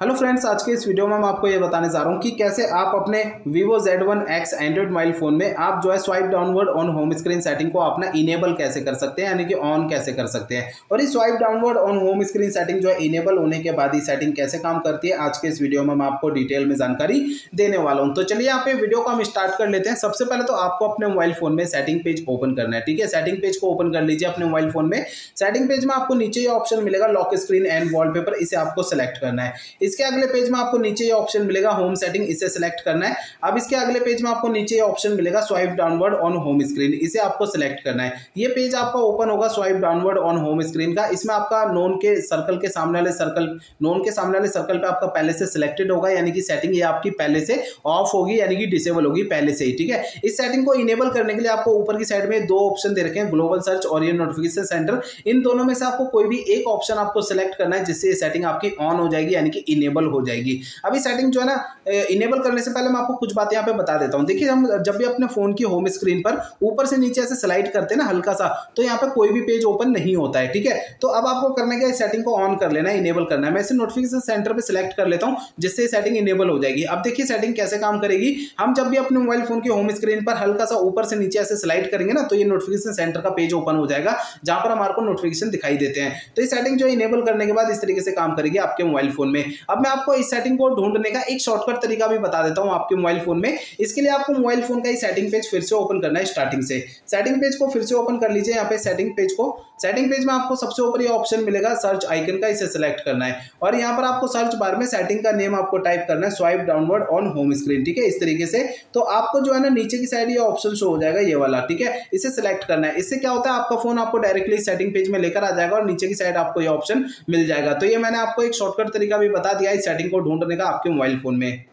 Hello friends, आज के इस वीडियो में मैं आपको ये बताने जा रहा हूँ कि कैसे आप अपने Vivo Z1X Android mobile phone में आप जो है swipe downward on home screen setting को अपना इनेबल कैसे कर सकते हैं, यानी कि ऑन कैसे कर सकते हैं। और इस swipe downward on home screen setting जो है इनेबल होने के बाद ये सेटिंग कैसे काम करती है, आज के इस वीडियो में मैं आपको डिटेल में जानकारी देने वाला हूँ। तो चलिए यहाँ पे वीडियो को हम स्टार्ट कर लेते हैं। सबसे पहले तो आपको अपने मोबाइल फोन में सेटिंग पेज ओपन करना है। ठीक है, सेटिंग पेज को ओपन कर लीजिए अपने मोबाइल फोन में। सेटिंग पेज में आपको नीचे ये ऑप्शन मिलेगा लॉक स्क्रीन एंड वॉलपेपर, इसे आपको सेलेक्ट करना है। इसके अगले पेज में आपको नीचे ये ऑप्शन मिलेगा होम सेटिंग, इसे सिलेक्ट करना है। अब इसके अगले पेज में आपको नीचे ये ऑप्शन मिलेगा swipe downward on home screen, इसे आपको सिलेक्ट करना है। ये पेज आपका ओपन होगा swipe downward on home screen का। इसमें आपका नोन के सर्कल के सामने वाले सर्कल पे आपका पहले से सिलेक्टेड होगा, यानी कि सेटिंग ये आपकी पहले से ऑफ होगी, यानी कि डिसेबल होगी पहले से ही। ठीक है, इस सेटिंग को इनेबल करने के लिए आपको ऊपर की साइड में दो ऑप्शन दे रखे हैं, ग्लोबल सर्च और ये नोटिफिकेशन सेंटर। इन दोनों में से आपको कोई भी एक ऑप्शन आपको सिलेक्ट करना है, जिससे ये सेटिंग आपकी ऑन हो जाएगी, यानी कि इनेबल हो जाएगी। अभी सेटिंग जो है ना इनेबल करने से पहले मैं आपको कुछ बातें यहाँ पे बता देता हूँ। देखिए, हम जब भी अपने फोन की होम स्क्रीन पर ऊपर से नीचे ऐसे स्लाइड करते हैं ना हल्का सा, तो यहाँ पे कोई भी पेज ओपन नहीं होता है। ठीक है, तो अब आपको करने का सेटिंग को ऑन कर लेना है, इनेबल करना है। मैं इसे नोटिफिकेशन सेंटर पे सिलेक्ट कर लेता हूँ, जिससे सेटिंग इनेबल हो जाएगी। अब देखिए सेटिंग कैसे काम करेगी। हम जब भी अपने मोबाइल फोन की होम स्क्रीन पर हल्का सा ऊपर से नीचे ऐसे स्लाइड करेंगे ना, तो ये नोटिफिकेशन सेंटर का पेज ओपन हो जाएगा, जहां पर हमारे को नोटिफिकेशन दिखाई देते हैं। तो ये सेटिंग जो इनेबल करने के बाद इस तरीके से काम करेगी आपके मोबाइल फोन में। अब मैं आपको इस सेटिंग को ढूंढने का एक शॉर्टकट तरीका भी बता देता हूं आपके मोबाइल फोन में। इसके लिए आपको मोबाइल फोन का ही सेटिंग पेज फिर से ओपन करना है स्टार्टिंग से। सेटिंग पेज को फिर से ओपन कर लीजिए। यहाँ पे सेटिंग पेज में आपको सबसे ऊपर ये ऑप्शन मिलेगा सर्च आइकन का, इसे सिलेक्ट करना है। और यहाँ पर आपको सर्च बार में सेटिंग का नेम आपको टाइप करना है swipe downward on home screen. ठीक है, इस तरीके से तो आपको जो है ना नीचे की साइड ये ऑप्शन शो हो जाएगा, ये वाला। ठीक है, इसे सिलेक्ट करना है। इससे क्या होता है, आपका फोन आपको डायरेक्टली सेटिंग पेज में लेकर आ जाएगा और नीचे की साइड आपको ये ऑप्शन मिल जाएगा। तो ये मैंने आपको एक शॉर्टकट तरीका भी बता दिया इस सेटिंग को ढूंढने का आपके मोबाइल फोन में।